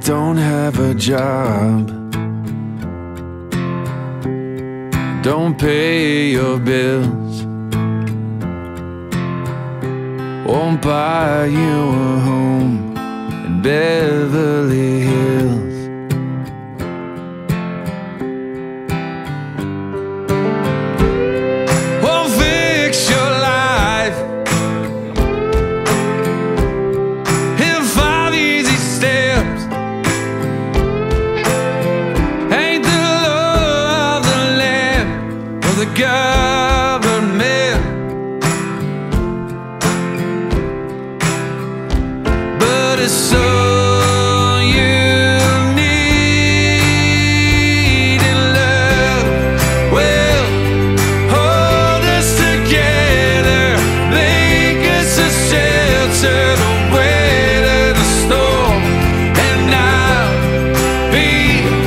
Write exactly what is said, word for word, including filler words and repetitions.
don't have a job, don't pay your bills, won't buy you a home in Beverly Hills. Won't fix your life in five easy steps. Ain't the law of the land or the government, but it's so you need, and love will hold us together, make us a shelter to weather the storm, and I'll be